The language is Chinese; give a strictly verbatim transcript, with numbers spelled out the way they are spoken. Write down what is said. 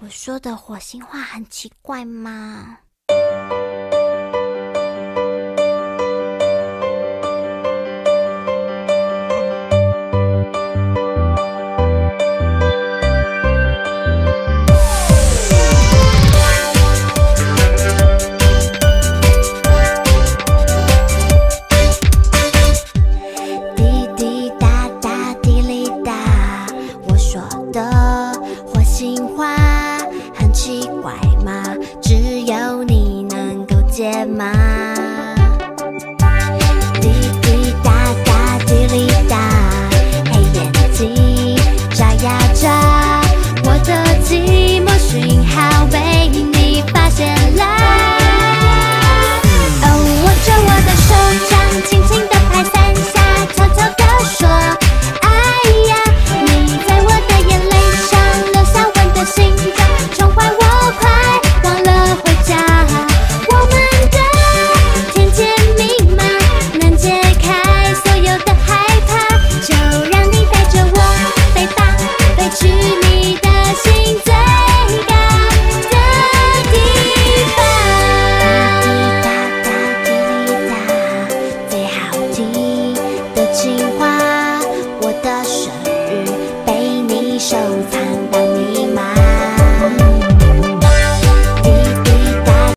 我说的火星话很奇怪吗？滴滴答答滴哩答，我说的火星话很奇怪吗？只有你能够解吗？